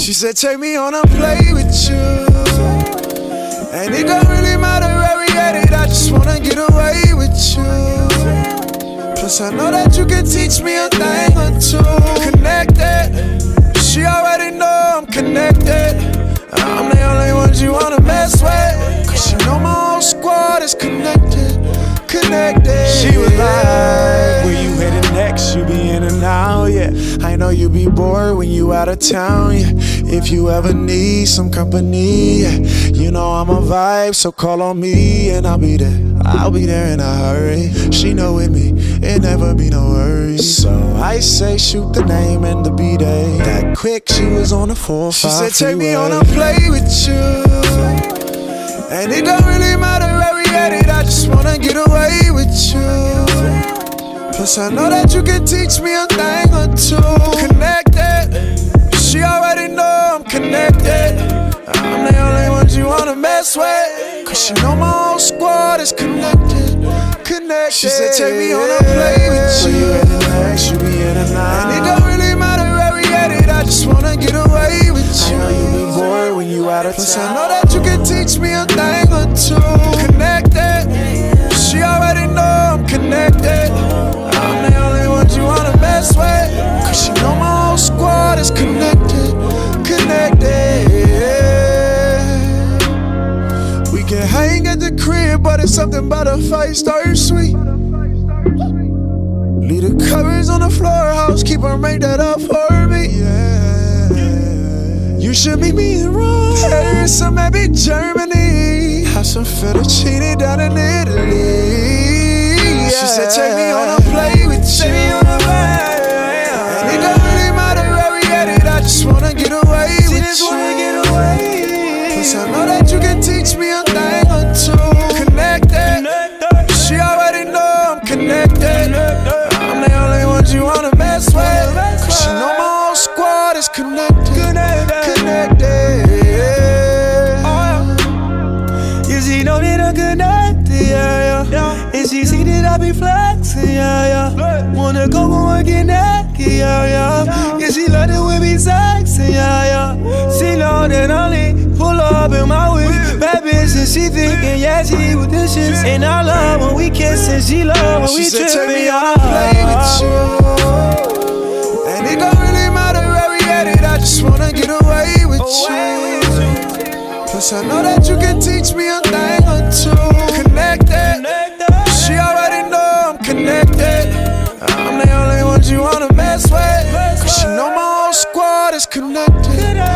She said, take me on a play with you. And it don't really matter where we at it, I just wanna get away with you. Plus I know that you can teach me a thing or two. Connected, she already know I'm connected. I'm the only ones you wanna mess with, cause she know my whole squad is connected. She was like, where you headed next? You be in and out, yeah. I know you be bored when you out of town, yeah. If you ever need some company, yeah, you know I'm a vibe, so call on me and I'll be there. I'll be there in a hurry. She know with me, it never be no worry. So I say shoot the name and the B-Day. That quick, she was on the 4-5. She said take me on a play with you. And it don't really matter where we at it, I just wanna get away with you. Plus I know that you can teach me a thing or two. Connected, she already know I'm connected. I'm the only ones you wanna mess with, cause she know my whole squad is connected. She said take me on a play with you. You be in and out. And it don't really matter where we at it, I just wanna get away with you. I know you be bored when you out of town. Plus I know that you can teach me a thing or two. Connected, she already know I'm connected. I'm the only ones you wanna mess with, cause she know my whole squad is connected. We can hang at the crib, but it's something about a 5-star suite. Leave the covers on the floor, housekeeper make that up for me. Yeah. You should meet me in Rome, Paris, or maybe Germany. Have some fettuccine down in Italy. Yeah. She said take me on a play with you. And it don't really matter where we at it, I just wanna get away with you. Plus I know that you can teach me a thing or two. Connected, she already know I'm connected. I'm the only ones you wanna mess with, cause she know my whole squad is connected. You see, know that I'm connected, yeah. And she see that I be flexing, yeah. Wanna go and get naked, yeah. She love it when we sexy, yeah. She know that I only pull up in my whip. Bad bitch and she thinking, yeah, she with this shit. And I love when we kiss and she love when we trip. She said take me on a play with you. And it don't really matter where we at it, I just wanna get away with you. Plus I know that you can teach me a thing or two. Connected, she already know I'm connected. I'm the only ones you wanna mess with, cause she know my whole squad is connected.